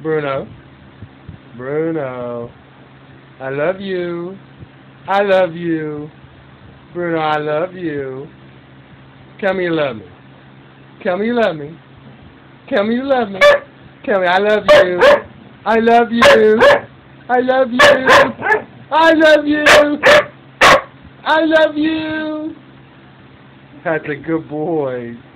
Bruno. Bruno. I love you. I love you. Bruno, I love you. Tell me you love me. Tell me you love me. Tell me you love me. Tell me I love you. I love you. I love you. I love you. I love you. That's a good boy.